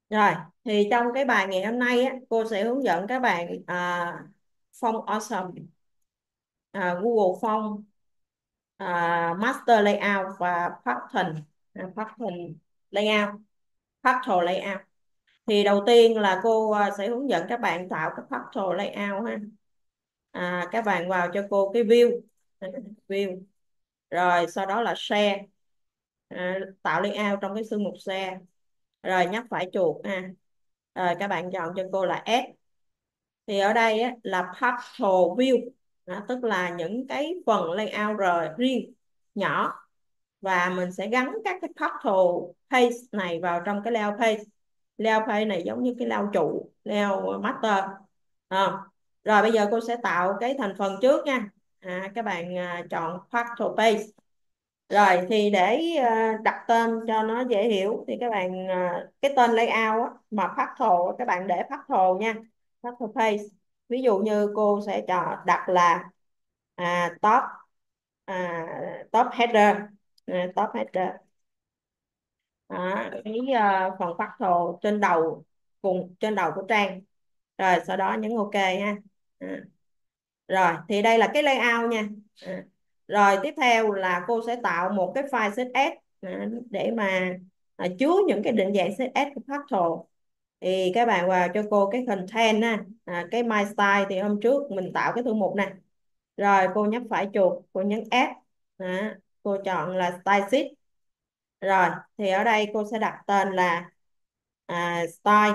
Rồi, thì trong cái bài ngày hôm nay á, cô sẽ hướng dẫn các bạn font awesome, Google Font, Master Layout và Pattern Layout, Pattern Layout. Thì đầu tiên là cô sẽ hướng dẫn các bạn tạo cái Pattern Layout ha. Các bạn vào cho cô cái view, rồi sau đó là share, tạo layout trong cái thư mục share, rồi nhấp phải chuột ha. Rồi các bạn chọn cho cô là add. Thì ở đây á, là partial view, tức là những cái phần layout rồi riêng nhỏ, và mình sẽ gắn các cái partial page này vào trong cái layout page này giống như cái layout trụ, layout master. à, Rồi bây giờ cô sẽ tạo cái thành phần trước nha. Các bạn chọn partial page. Rồi thì để đặt tên cho nó dễ hiểu thì các bạn cái tên layout á, mà Partial các bạn để Partial nha, Partial Page. Ví dụ như cô sẽ chọn đặt là top, à, top header, top header. Cái phần Partial trên đầu, cùng trên đầu của trang. Rồi sau đó nhấn OK ha. À, Rồi thì đây là cái layout nha. À, Rồi tiếp theo là cô sẽ tạo một cái file CSS để mà chứa những cái định dạng CSS của Pastel. Thì các bạn vào cho cô cái content á, cái my style thì hôm trước mình tạo cái thư mục này. Rồi cô nhấp phải chuột, cô nhấn add. Cô chọn là style sheet. Rồi thì ở đây cô sẽ đặt tên là style.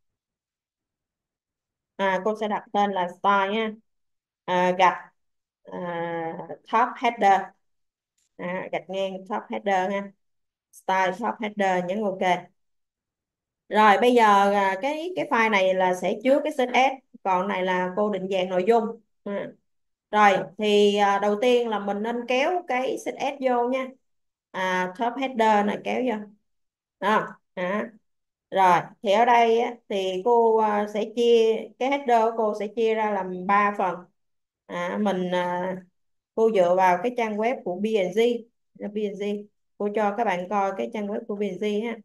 Cô sẽ đặt tên là style nha. Gạch top header, gạch ngang top header ha, style top header, nhấn OK. Rồi bây giờ cái file này là sẽ chứa cái CSS, còn này là cô định dạng nội dung. Rồi thì đầu tiên là mình nên kéo cái CSS vô nha. Top header này kéo vô đó. Rồi thì ở đây á, thì cô sẽ chia cái header của cô sẽ chia ra làm 3 phần. Mình cô dựa vào cái trang web của P&G. P&G, cô cho các bạn coi cái trang web của P&G ha.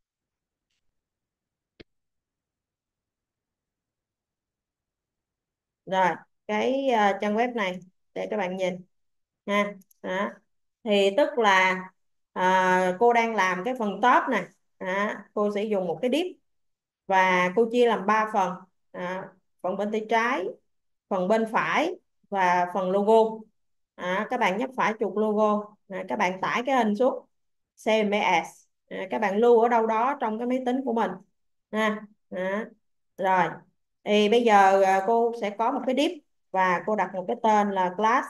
Rồi cái trang web này để các bạn nhìn ha. Đó. Thì tức là cô đang làm cái phần top này. Cô sẽ dùng một cái div và cô chia làm 3 phần. Phần bên tay trái, phần bên phải và phần logo. Các bạn nhấp phải chuột logo. Các bạn tải cái hình xuống, save as. Các bạn lưu ở đâu đó trong cái máy tính của mình ha. Rồi thì bây giờ cô sẽ có một cái div và cô đặt một cái tên là class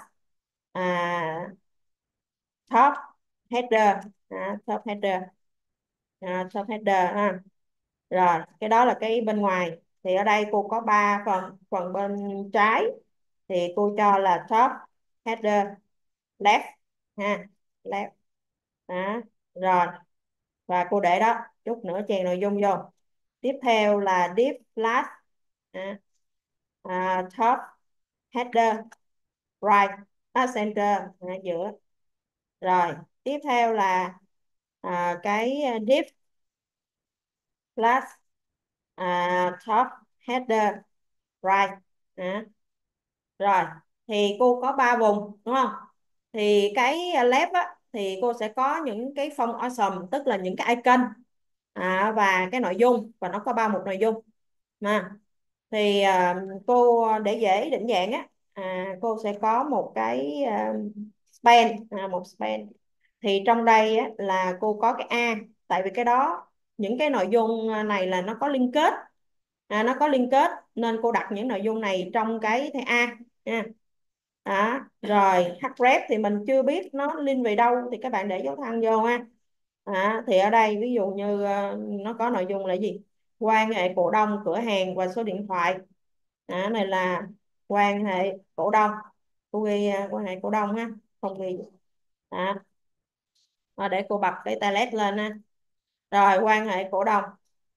top header. Top header, top header ha. Rồi cái đó là cái bên ngoài. Thì ở đây cô có 3 phần. Phần bên trái thì cô cho là top header left ha, left đó. Rồi và cô để đó, chút nữa chèn nội dung vô. Tiếp theo là div class à, top header right, center giữa. Rồi tiếp theo là cái div class top header right. Đó. Rồi thì cô có 3 vùng đúng không? Thì cái left á thì cô sẽ có những cái font awesome, tức là những cái icon và cái nội dung, và nó có 3 mục nội dung. Thì cô để dễ định dạng á, cô sẽ có một cái span, một span. Thì trong đây á, là cô có cái A, tại vì cái đó những cái nội dung này là nó có liên kết, nó có liên kết nên cô đặt những nội dung này trong cái thẻ A nha. Rồi href thì mình chưa biết nó link về đâu thì các bạn để dấu thăng vô ha. Thì ở đây ví dụ như nó có nội dung là gì, quan hệ cổ đông cửa hàng và số điện thoại. Này là quan hệ cổ đông, cô ghi quan hệ cổ đông ha, không ghi. đó. Để cô bật cái telet lên ha. Rồi quan hệ cổ đông,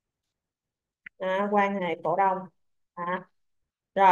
quan hệ cổ đông. Rồi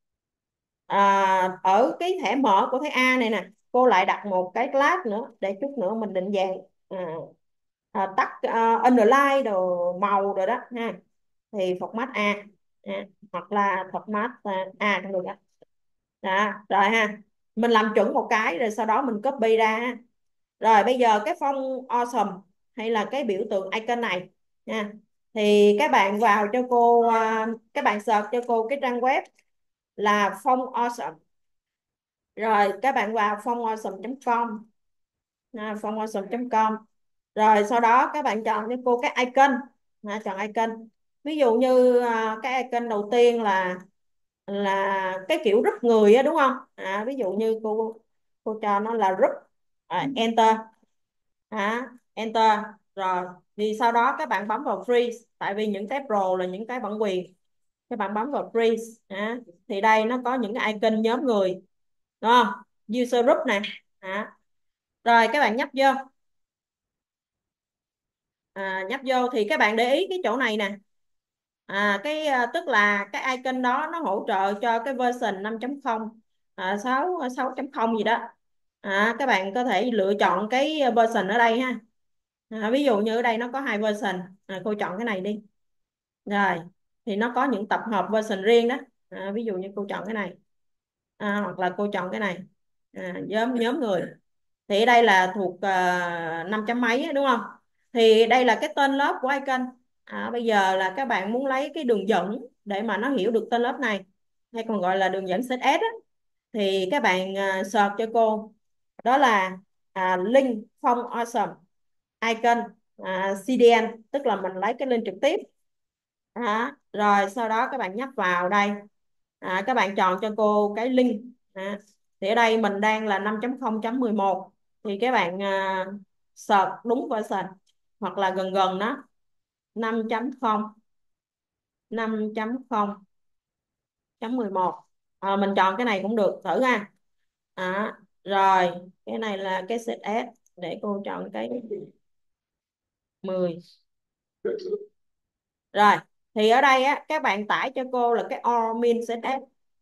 ở cái thẻ mở của thẻ A này nè, cô lại đặt một cái class nữa để chút nữa mình định dạng. tắt underline đồ màu rồi đó ha, thì format A, hoặc là format A cũng được đó. Đó, rồi ha, mình làm chuẩn một cái rồi sau đó mình copy ra ha. Rồi bây giờ cái font awesome hay là cái biểu tượng icon này nha, thì các bạn vào cho cô, các bạn search cho cô cái trang web là font awesome, rồi các bạn vào fontawesome.com, fontawesome.com, rồi sau đó các bạn chọn cho cô cái icon, chọn icon. Ví dụ như cái icon đầu tiên là cái kiểu group người á, đúng không? Ví dụ như cô cho nó là group, enter, enter, rồi thì sau đó các bạn bấm vào freeze, tại vì những cái pro là những cái bản quyền, các bạn bấm vào freeze, thì đây nó có những cái icon nhóm người, đúng không? User group nè, rồi các bạn nhấp vô, nhấp vô thì các bạn để ý cái chỗ này nè, tức là cái icon đó nó hỗ trợ cho cái version 5.0, 6 6.0 gì đó. Các bạn có thể lựa chọn cái version ở đây ha. Ví dụ như ở đây nó có hai version, cô chọn cái này đi, rồi thì nó có những tập hợp version riêng đó. Ví dụ như cô chọn cái này, hoặc là cô chọn cái này, nhóm nhóm người, thì ở đây là thuộc 5 chấm mấy á, đúng không? Thì đây là cái tên lớp của icon. Bây giờ là các bạn muốn lấy cái đường dẫn để mà nó hiểu được tên lớp này, hay còn gọi là đường dẫn CSS á, thì các bạn search cho cô, đó là link phong awesome icon, CDN, tức là mình lấy cái link trực tiếp. Rồi sau đó các bạn nhấp vào đây, các bạn chọn cho cô cái link. Thì ở đây mình đang là 5.0.11, thì các bạn search đúng version hoặc là gần gần nó, 5.0, 5.0.11, mình chọn cái này cũng được, thử ha. Rồi cái này là cái CSS, để cô chọn cái 10. Rồi thì ở đây á, các bạn tải cho cô là cái all min CSS,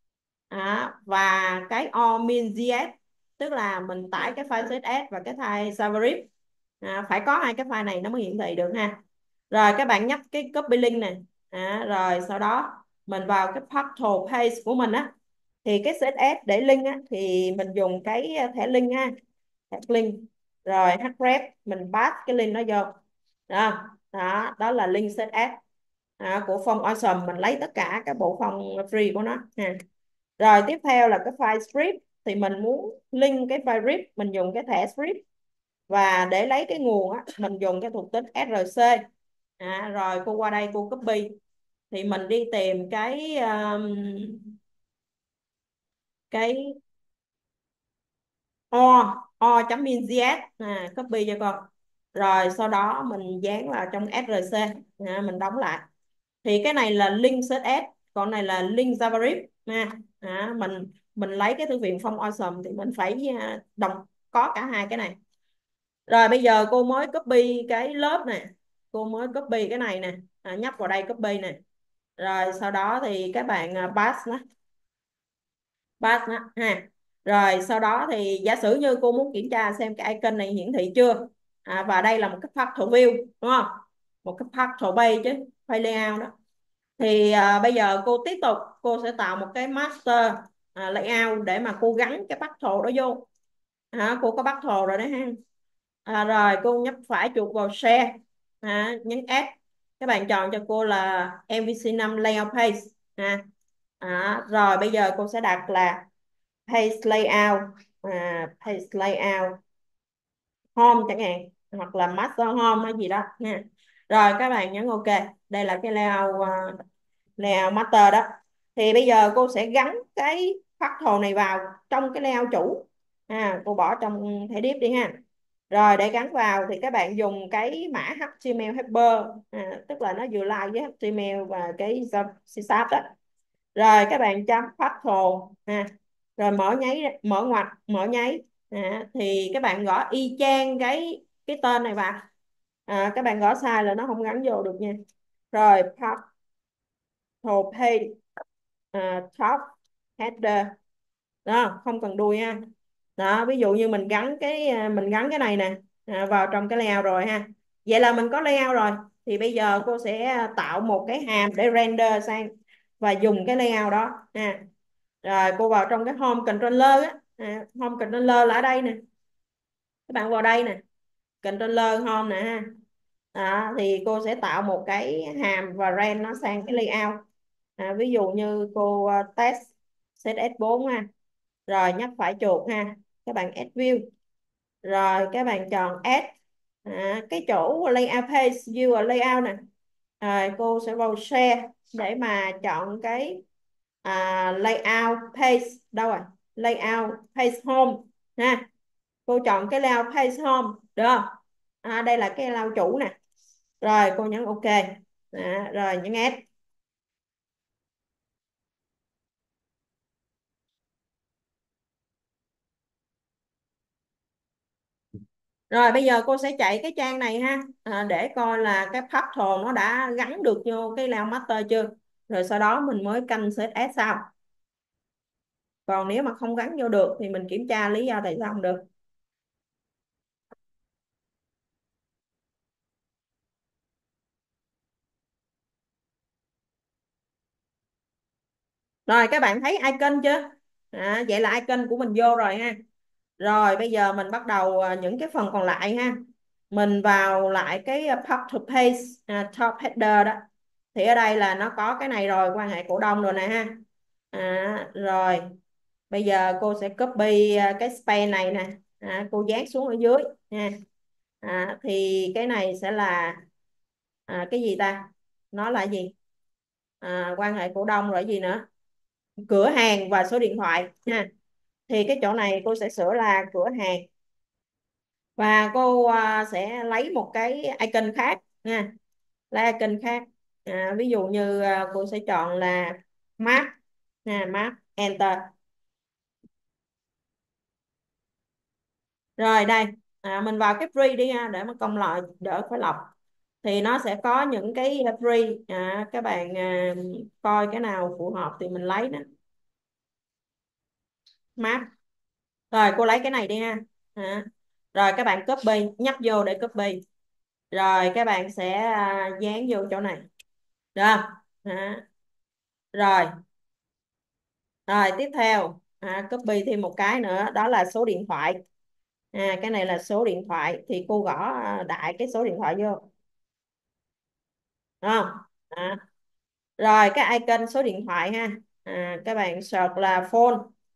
và cái all min GS, tức là mình tải cái file CSS và cái file JavaScript, phải có hai cái file này nó mới hiển thị được ha. Rồi các bạn nhấp cái copy link này, rồi sau đó mình vào cái partial page của mình á, thì cái CSS để link á thì mình dùng cái thẻ link ha, thẻ link, rồi href mình pass cái link nó vô đó. Đó là link CSS của font awesome, mình lấy tất cả các bộ font free của nó ha. Rồi tiếp theo là cái file script, thì mình muốn link cái file script mình dùng cái thẻ script, và để lấy cái nguồn á mình dùng cái thuộc tính src. Rồi cô qua đây cô copy, thì mình đi tìm cái o.min.js, copy cho con, rồi sau đó mình dán vào trong src, mình đóng lại, thì cái này là link CSS, còn này là link JavaScript nha. Mình lấy cái thư viện phong awesome thì mình phải đồng có cả hai cái này. Rồi bây giờ cô mới copy cái lớp nè, cô mới copy cái này nè, nhấp vào đây copy nè, rồi sau đó thì các bạn paste nó, ha. Rồi sau đó thì giả sử như cô muốn kiểm tra xem cái icon này hiển thị chưa, và đây là một cái partial view, đúng không? Một cái partial page chứ, page layout đó, thì bây giờ cô tiếp tục, cô sẽ tạo một cái master layout để mà cô gắn cái partial đó vô. Cô có partial rồi đấy ha. Rồi cô nhấp phải chuột vào share, nhấn add, các bạn chọn cho cô là MVC5 layout page. Rồi bây giờ cô sẽ đặt là page layout, page layout home chẳng hạn, hoặc là master home hay gì đó nha. Rồi các bạn nhấn OK, đây là cái layout master đó. Thì bây giờ cô sẽ gắn cái phát thồ này vào trong cái layout chủ, cô bỏ trong thẻ div đi ha. Rồi để gắn vào thì các bạn dùng cái mã HTML header, tức là nó vừa like với HTML và cái C# đó. Rồi các bạn chấm phát thồ, rồi mở nháy, mở ngoặc, mở nháy, thì các bạn gõ y chang cái tên này vào. Các bạn gõ sai là nó không gắn vô được nha. Rồi partial page, top header đó, không cần đuôi ha. Đó, ví dụ như mình gắn cái này nè vào trong cái layout rồi ha, Vậy là mình có layout rồi. Thì bây giờ cô sẽ tạo một cái hàm để render sang và dùng cái layout đó nha. Rồi cô vào trong cái home controller á, home controller là ở đây nè, các bạn vào đây nè, controller home nè ha. Đó, thì cô sẽ tạo một cái hàm và render nó sang cái layout. Ví dụ như cô test ZS4 ha, rồi nhấp phải chuột ha, các bạn add view, rồi các bạn chọn add, cái chỗ layout page view ở layout nè, rồi cô sẽ vào share để mà chọn cái layout page đâu rồi, layout page home ha. Cô chọn cái layout page home được không? Đây là cái layout chủ nè, rồi cô nhấn OK. Rồi nhấn add. Rồi bây giờ cô sẽ chạy cái trang này ha, để coi là cái pattern nó đã gắn được vô cái layout master chưa, rồi sau đó mình mới canh CSS sau. Còn nếu mà không gắn vô được thì mình kiểm tra lý do tại sao không được. Rồi các bạn thấy icon chưa? Vậy là icon của mình vô rồi ha. Rồi bây giờ mình bắt đầu những cái phần còn lại ha. Mình vào lại cái pop to page, top header đó. Thì ở đây là nó có cái này rồi, quan hệ cổ đông rồi nè ha. Rồi bây giờ cô sẽ copy cái span này nè, cô dán xuống ở dưới nha. Thì cái này sẽ là cái gì ta? Nó là gì? Quan hệ cổ đông rồi gì nữa? Cửa hàng và số điện thoại nha. Thì cái chỗ này cô sẽ sửa là cửa hàng, và cô sẽ lấy một cái icon khác nha, lấy icon khác. Ví dụ như cô sẽ chọn là map nha, map enter. Rồi đây, mình vào cái free đi ha, để mà công loại đỡ phải lọc. Thì nó sẽ có những cái free, các bạn coi cái nào phù hợp thì mình lấy đó. Map. Rồi cô lấy cái này đi ha. Rồi các bạn copy, nhấp vô để copy, rồi các bạn sẽ dán vô chỗ này được không? Rồi, rồi tiếp theo copy thêm một cái nữa, đó là số điện thoại. Cái này là số điện thoại, thì cô gõ đại cái số điện thoại vô, đúng không? à, Rồi cái icon số điện thoại ha, các bạn search là phone.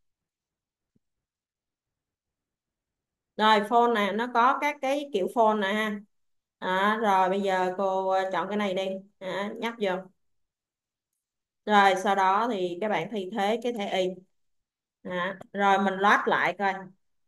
Rồi phone nè, nó có các cái kiểu phone nè ha. Rồi bây giờ cô chọn cái này đi, nhấp vô. Rồi sau đó thì các bạn thay thế cái thẻ y. Rồi mình load lại coi,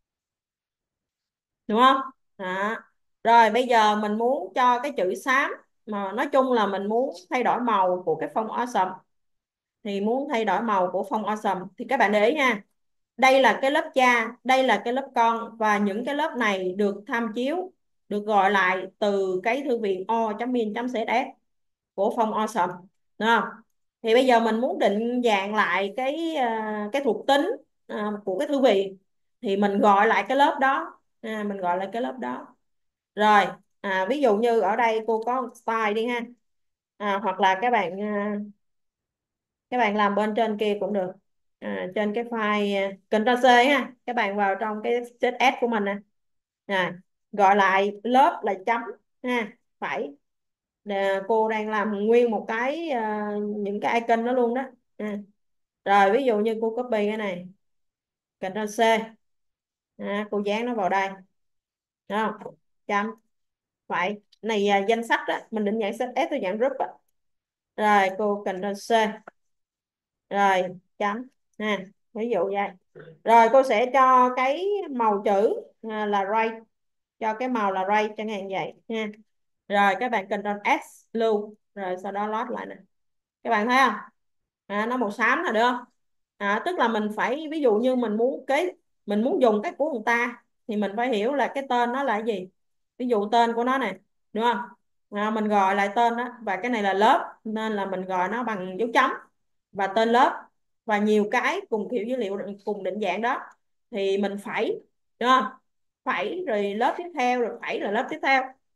đúng không? Đó. Rồi bây giờ mình muốn cho cái chữ xám, mà nói chung là mình muốn thay đổi màu của cái font awesome. Thì muốn thay đổi màu của font awesome thì các bạn để ý nha, đây là cái lớp cha, đây là cái lớp con, và những cái lớp này được tham chiếu, được gọi lại từ cái thư viện o.min.css của font awesome, đúng không? Thì bây giờ mình muốn định dạng lại cái thuộc tính của cái thư viện, thì mình gọi lại cái lớp đó, mình gọi lại cái lớp đó. Rồi ví dụ như ở đây cô có một style đi ha, hoặc là các bạn làm bên trên kia cũng được. Trên cái file Ctrl C ha, các bạn vào trong cái CSS của mình nè. Gọi lại lớp là chấm ha, phải. Cô đang làm nguyên một cái những cái icon đó luôn đó. Rồi ví dụ như cô copy cái này, Ctrl C, cô dán nó vào đây, đúng không? Chấm, phải. Này danh sách đó, mình định dạng set S theo dạng group á. Rồi cô Ctrl C, rồi chấm ha, ví dụ vậy. Rồi cô sẽ cho cái màu chữ là right, cho cái màu là right chẳng hạn vậy nha. Rồi các bạn Ctrl S lưu, rồi sau đó load lại nè, các bạn thấy không? Nó màu xám là được không? Tức là mình phải, ví dụ như mình muốn dùng cái của người ta, thì mình phải hiểu là cái tên nó là cái gì. Ví dụ tên của nó này, đúng không? Mình gọi lại tên đó, và cái này là lớp nên là mình gọi nó bằng dấu chấm và tên lớp, và nhiều cái cùng kiểu dữ liệu cùng định dạng đó, thì mình phải, đúng không? Phải rồi lớp tiếp theo, rồi phải rồi lớp tiếp theo.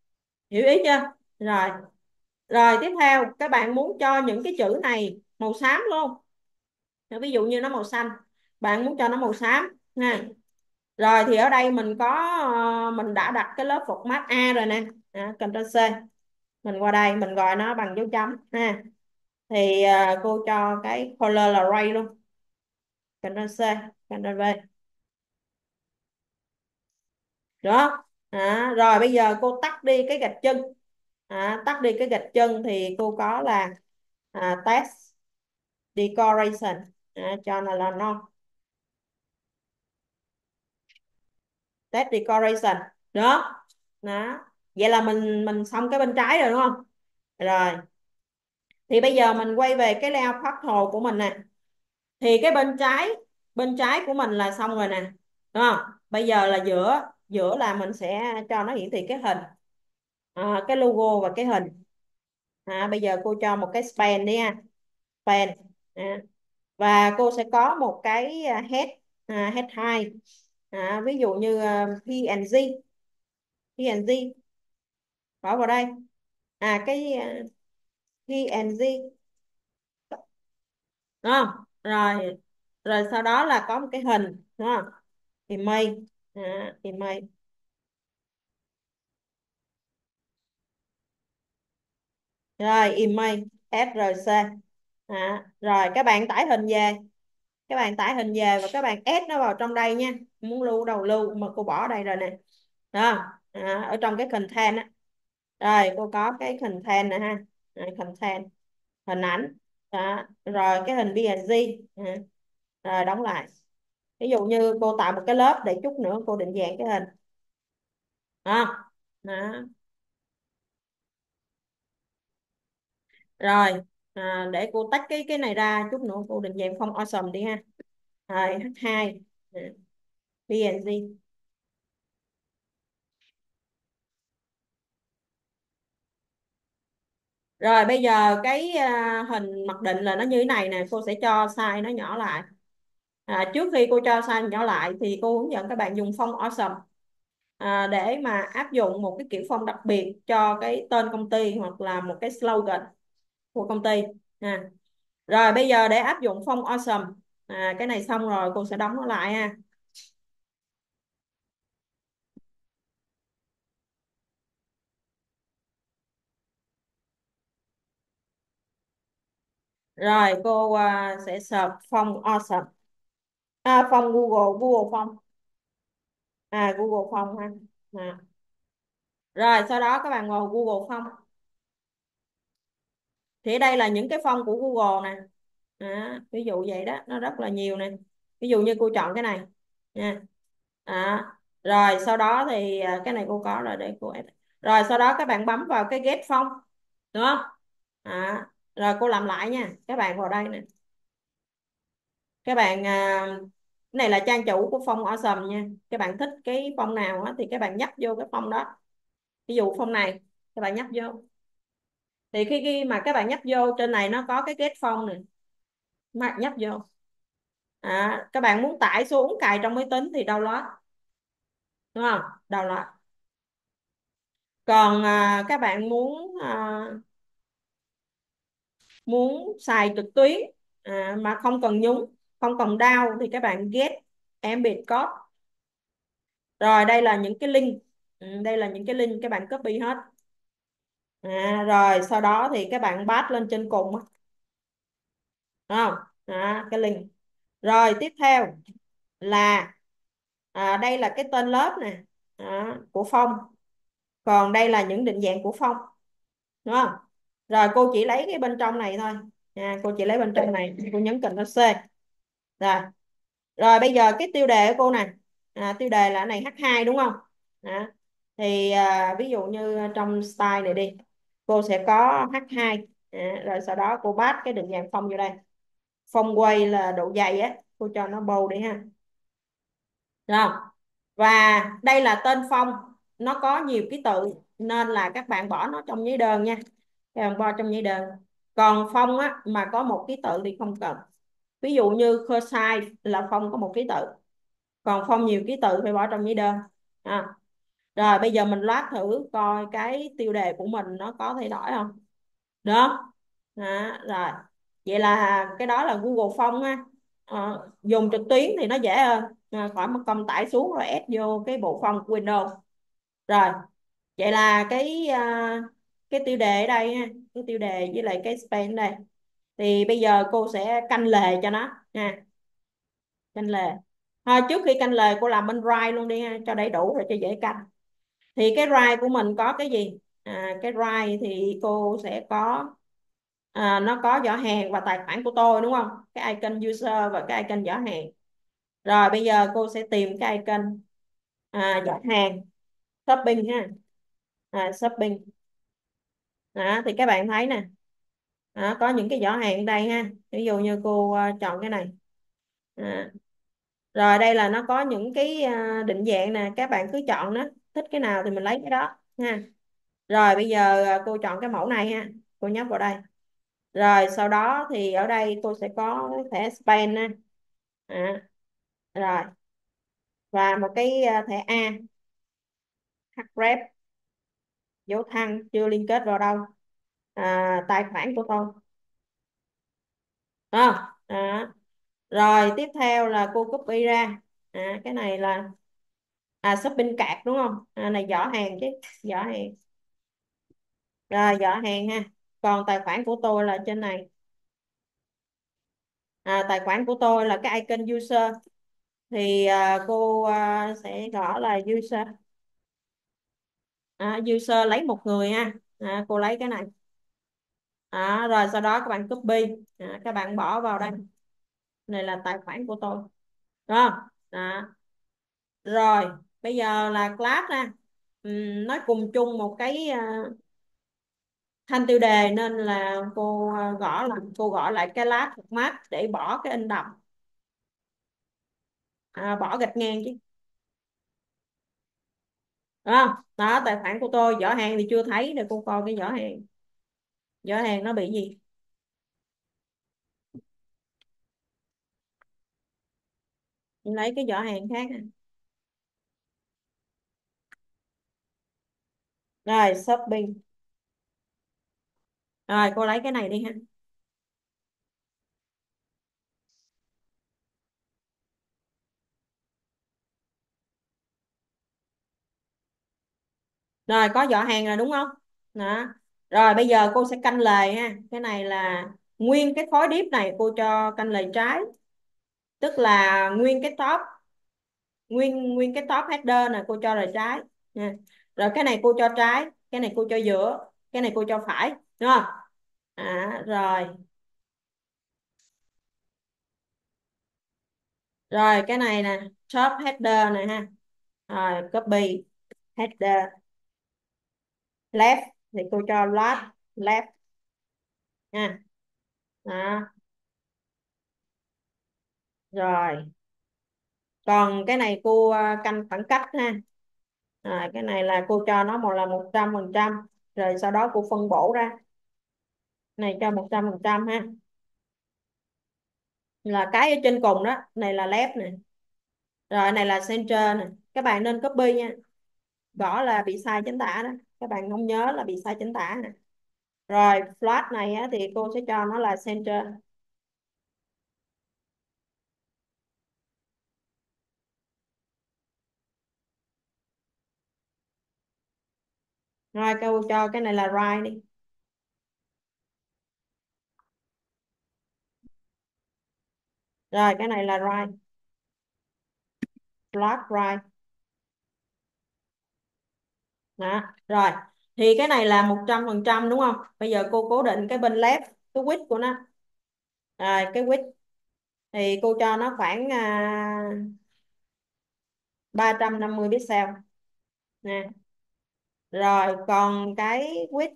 hiểu ý chưa? Rồi, rồi tiếp theo các bạn muốn cho những cái chữ này màu xám luôn. Ví dụ như nó màu xanh, bạn muốn cho nó màu xám ha. Rồi thì ở đây mình có mình đã đặt cái lớp format A rồi nè. Ctrl C, mình qua đây mình gọi nó bằng dấu chấm ha. Thì cô cho cái color là gray luôn. Ctrl C, Ctrl V. Đó. Rồi bây giờ cô tắt đi cái gạch chân. Tắt đi cái gạch chân thì cô có là text decoration, cho là non text decoration. Đó. Đó, vậy là mình xong cái bên trái rồi đúng không? Rồi thì bây giờ mình quay về cái layout portal của mình nè. Thì cái bên trái của mình là xong rồi nè, đúng không? Bây giờ là giữa giữa là mình sẽ cho nó hiển thị cái hình, cái logo và cái hình. Bây giờ cô cho một cái span đi ha. Span. Và cô sẽ có một cái head, head 2, ví dụ như PNG. PNG bỏ vào đây. Cái PNG, đúng không? Rồi, rồi sau đó là có một cái hình, đúng không? Image. Image. Rồi image src. Rồi các bạn tải hình về, và các bạn ép nó vào trong đây nha. Muốn lưu đầu lưu mà cô bỏ ở đây rồi nè. Đó. Ở trong cái content á. Rồi cô có cái content nè ha. Content, hình ảnh. Đó. Rồi cái hình PNG. Rồi đóng lại. Ví dụ như cô tạo một cái lớp để chút nữa cô định dạng cái hình. Đó. Rồi, để cô tách cái này ra chút nữa cô định dạng phong awesome đi ha. Rồi H2, PNG. Rồi bây giờ cái hình mặc định là nó như thế này nè, cô sẽ cho size nó nhỏ lại. Trước khi cô cho size nhỏ lại thì cô hướng dẫn các bạn dùng font awesome, để mà áp dụng một cái kiểu font đặc biệt cho cái tên công ty hoặc là một cái slogan của công ty. Rồi bây giờ để áp dụng font awesome, cái này xong rồi cô sẽ đóng nó lại ha. Rồi cô sẽ search font awesome. Font Google, Google font. Google font ha. à. Rồi sau đó các bạn vào Google font. Thì ở đây là những cái font của Google nè. Ví dụ vậy đó, nó rất là nhiều nè. Ví dụ như cô chọn cái này nha. à, Rồi sau đó thì cái này cô có rồi để cô add. Rồi sau đó các bạn bấm vào cái get font, đúng không? Rồi cô làm lại nha, các bạn vào đây nè. Các bạn cái này là trang chủ của phong Awesome nha. Các bạn thích cái phong nào á, thì các bạn nhấp vô cái phong đó. Ví dụ phong này các bạn nhấp vô. Thì khi mà các bạn nhấp vô trên này nó có cái get phong này, mà nhấp vô. Các bạn muốn tải xuống cài trong máy tính thì download, đúng không? Download. Còn các bạn muốn xài trực tuyến, mà không cần nhúng, không cần download thì các bạn get embed code. Rồi đây là những cái link. Đây là những cái link các bạn copy hết. Rồi sau đó thì các bạn paste lên trên cùng á. Đúng không? Cái link. Rồi tiếp theo là đây là cái tên lớp nè, của Phong. Còn đây là những định dạng của Phong, đúng không? Rồi cô chỉ lấy cái bên trong này thôi. Cô chỉ lấy bên trong này, cô nhấn Ctrl C. Rồi. Rồi bây giờ cái tiêu đề của cô nè, tiêu đề là cái này H2 đúng không? Thì ví dụ như trong style này đi, cô sẽ có H2. Rồi sau đó cô paste cái định dạng phong vô đây. Phong quay là độ dày á, cô cho nó bold đi ha. Được không? Và đây là tên phong, nó có nhiều ký tự nên là các bạn bỏ nó trong giấy đơn nha. Các bạn bỏ trong giấy đơn. Còn phong á mà có một ký tự thì không cần. Ví dụ như cursive là phong có một ký tự, còn phong nhiều ký tự phải bỏ trong giấy đơn. à. Rồi bây giờ mình loát thử coi cái tiêu đề của mình nó có thay đổi không. Được không? Đó, rồi. Vậy là cái đó là Google Phong ha. Dùng trực tuyến thì nó dễ hơn. Khỏi mất công tải xuống rồi ép vô cái bộ phận của Windows. Rồi, vậy là cái tiêu đề ở đây ha, cái tiêu đề với lại cái span ở đây. Thì bây giờ cô sẽ canh lề cho nó nha, canh lề. Thôi trước khi canh lề cô làm bên right luôn đi ha, cho đầy đủ rồi cho dễ canh. Thì cái right của mình có cái gì? Cái right thì cô sẽ có nó có giỏ hàng và tài khoản của tôi đúng không? Cái icon user và cái icon giỏ hàng. Rồi bây giờ cô sẽ tìm cái icon giỏ hàng, shopping ha. Shopping. Đó, thì các bạn thấy nè. Đó, có những cái giỏ hàng ở đây ha. Ví dụ như cô chọn cái này. À, rồi đây là nó có những cái định dạng nè, các bạn cứ chọn đó, thích cái nào thì mình lấy cái đó ha. Rồi bây giờ cô chọn cái mẫu này ha, cô nhấp vào đây. Rồi sau đó thì ở đây cô sẽ có cái thẻ span nè. Rồi và một cái thẻ A href, dấu thăng chưa liên kết vào đâu. Tài khoản của tôi. Đúng không? Đó. Rồi tiếp theo là cô copy ra. Cái này là shopping cart đúng không? Này giỏ hàng chứ, giỏ hàng. Rồi giỏ hàng ha. Còn tài khoản của tôi là trên này. Tài khoản của tôi là cái icon user. Thì cô sẽ gõ là user. User lấy một người ha. Cô lấy cái này. Rồi sau đó các bạn copy. Các bạn bỏ vào đây. Này là tài khoản của tôi. Đúng không? Đó. Rồi bây giờ là class nè. Nó cùng chung một cái thanh tiêu đề nên là cô gõ lại cái lát format để bỏ cái in đậm. Bỏ gạch ngang chứ. Đúng không? Đó, tài khoản của tôi giỏ hàng thì chưa thấy, để cô coi cái giỏ hàng. Giỏ hàng nó bị gì? Mình lấy cái giỏ hàng khác nè. Rồi shopping. Rồi cô lấy cái này đi ha. Rồi có giỏ hàng rồi đúng không? Đó. Rồi bây giờ cô sẽ canh lề ha. Cái này là nguyên cái khối div này cô cho canh lề trái. Tức là nguyên cái top, nguyên nguyên cái top header này cô cho là trái nha. Rồi cái này cô cho trái, cái này cô cho giữa, cái này cô cho phải, đúng không? Rồi. Rồi cái này nè, top header này ha. Rồi copy header left thì cô cho left, left nha. Đó. Rồi còn cái này cô canh khoảng cách ha. Cái này là cô cho nó một là 100%, rồi sau đó cô phân bổ ra. Này cho 100% ha, là cái ở trên cùng đó, này là left này, rồi này là center này. Các bạn nên copy nha, gõ là bị sai chính tả đó, các bạn không nhớ là bị sai chính tả nè. Rồi flat này á, thì cô sẽ cho nó là center. Rồi cô cho cái này là right đi. Rồi cái này là right, flat right. Đó. Rồi thì cái này là 100% đúng không? Bây giờ cô cố định cái bên left, cái width của nó. Rồi cái width thì cô cho nó khoảng 350 pixel nè. Rồi còn cái width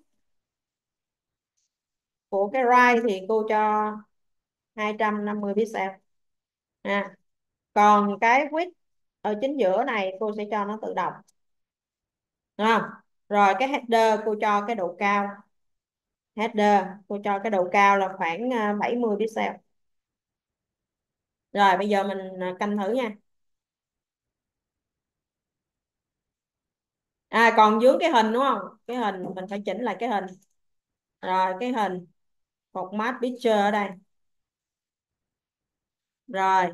của cái right thì cô cho 250 pixel ha. Còn cái width ở chính giữa này cô sẽ cho nó tự động, đúng không? Rồi cái header cô cho cái độ cao, header cô cho cái độ cao là khoảng 70 pixel. Rồi bây giờ mình canh thử nha. Còn vướng cái hình đúng không? Cái hình mình phải chỉnh lại cái hình. Rồi cái hình, format picture ở đây. Rồi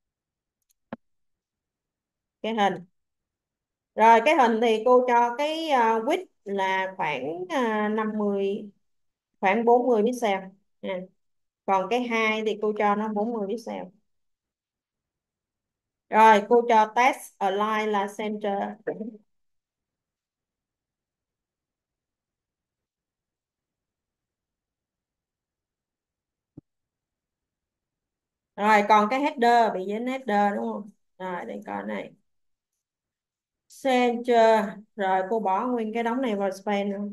cái hình. Rồi cái hình thì cô cho cái width là khoảng 50, khoảng 40 pixel nha. Còn cái hai thì cô cho nó 40 pixel. Rồi cô cho text align là center. Rồi còn cái header bị dính header đúng không? Rồi để coi này. Center. Rồi cô bỏ nguyên cái đống này vào span luôn.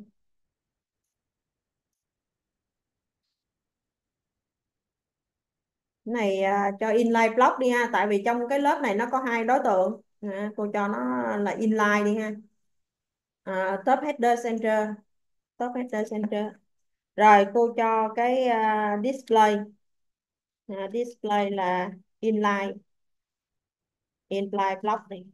Cái này cho inline block đi ha, tại vì trong cái lớp này nó có hai đối tượng. Cô cho nó là inline đi ha. Top header center. Top header center. Rồi cô cho cái display. Display là inline. Inline block đi.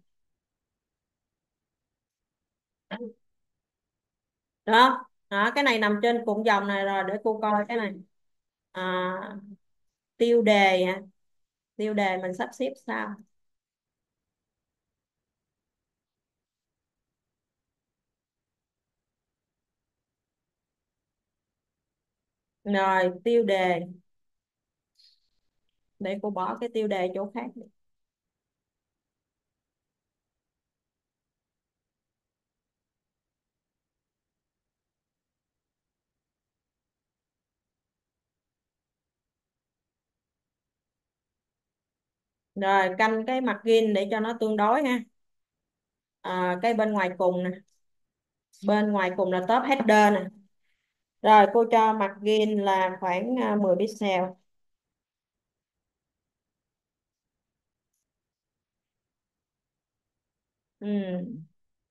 Đó. Đó, cái này nằm trên cụm dòng này rồi, để cô coi cái này. à, Tiêu đề hả? Tiêu đề mình sắp xếp sao? Rồi tiêu đề, để cô bỏ cái tiêu đề chỗ khác. Rồi canh cái margin để cho nó tương đối ha. Cái bên ngoài cùng nè, bên ngoài cùng là top header nè. Rồi cô cho margin là khoảng 10 pixel. Ừ.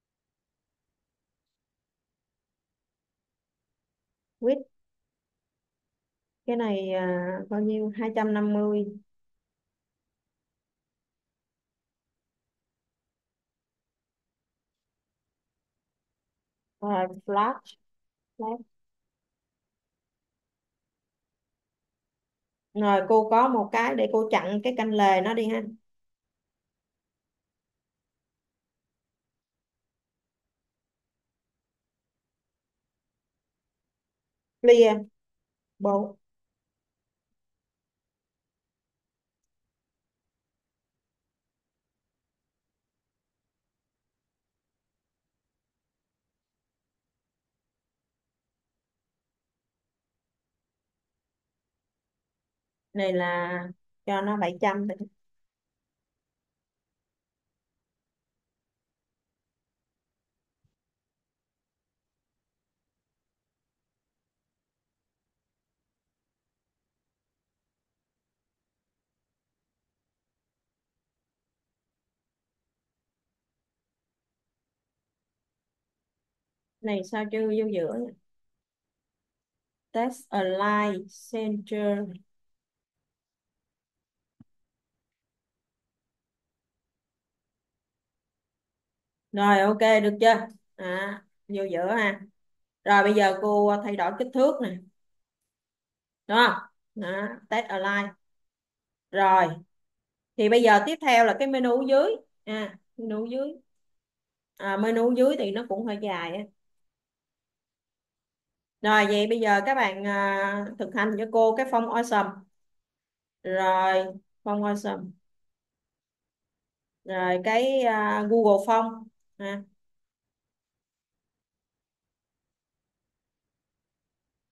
Width cái này bao nhiêu? 250. Rồi flat. Flat. Rồi cô có một cái để cô chặn cái canh lề nó đi ha. Clear. Bộ này là cho nó 700 đi. Này sao chưa vô giữa nhỉ? Text align center. Rồi ok được chưa? Vô giữa ha. Rồi bây giờ cô thay đổi kích thước nè, đúng không? Đó, text align. Rồi thì bây giờ tiếp theo là cái menu dưới. Menu dưới. Menu dưới thì nó cũng hơi dài á. Rồi vậy bây giờ các bạn thực hành cho cô cái font awesome. Rồi font awesome. Rồi cái Google Font ha.